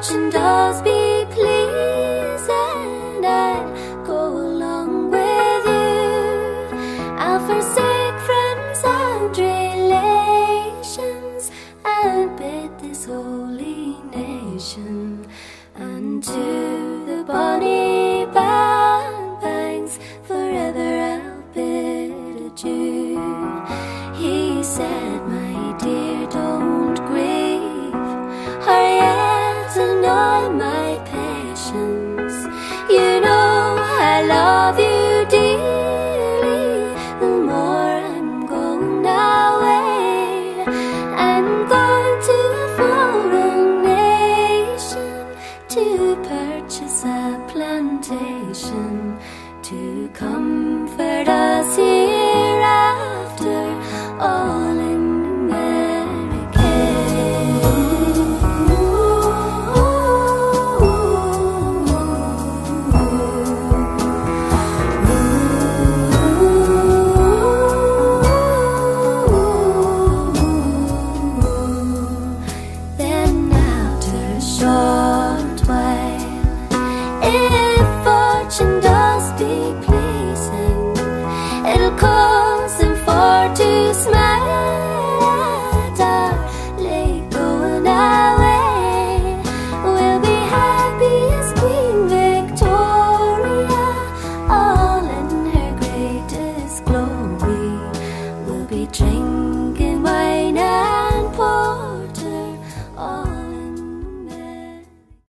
fortune does be pleased, and I'll go along with you. I'll forsake friends and relations, and bid this holy nation unto the bonny banks. Forever I'll bid adieu. He said, my dear, don't grieve, or yet annoy my